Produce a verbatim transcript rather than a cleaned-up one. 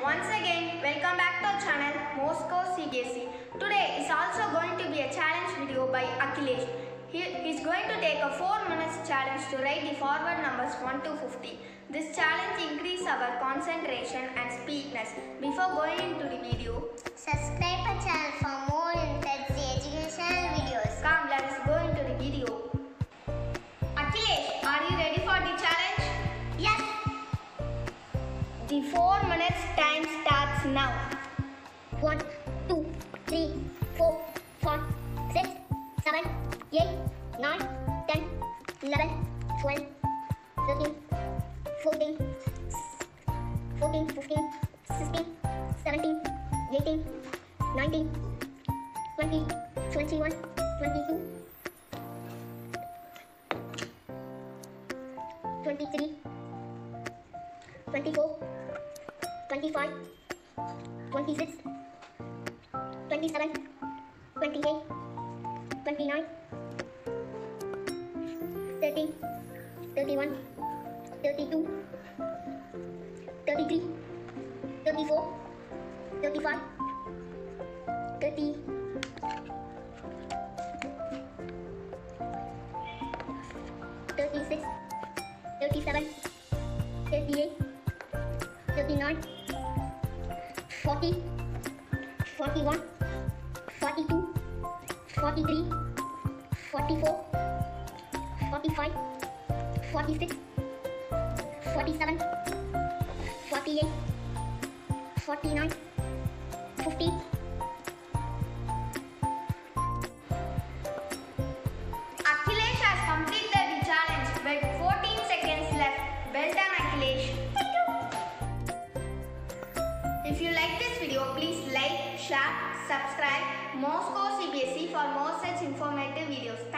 once again welcome back to our channel Moscow C B S E. Today is also going to be a challenge video by Akhilesh. He is going to take a four minutes challenge to write the forward numbers one to fifty. This challenge increases our concentration and speedness. Before going into the video, subscribe our channel for more interesting educational videos. Come, let us go into the video. Akhilesh, are you ready for the challenge? Yes. The four minutes time starts now. One, two, three, four, five, six, seven, eight, nine, ten, eleven, twelve, thirteen, fourteen, fourteen, fifteen, sixteen, seventeen, eighteen, nineteen, twenty, twenty-one, twenty-two, twenty-three, twenty-four, twenty-five, twenty-six, twenty-seven, twenty-eight, twenty-nine, thirty, thirty-one, thirty-two, thirty-three, thirty-four, thirty-five, thirty, thirty-six, thirty-seven, thirty-eight, thirty-nine, forty, forty-one, forty-two, forty-three, forty-four, forty-five, forty-six, forty-seven, forty-eight, forty-nine, fifty. Akhilesh has completed the challenge with fourteen seconds left. Well done, Akhilesh. If you like this video, please like, share, subscribe Moscow C B S E for more such informative videos.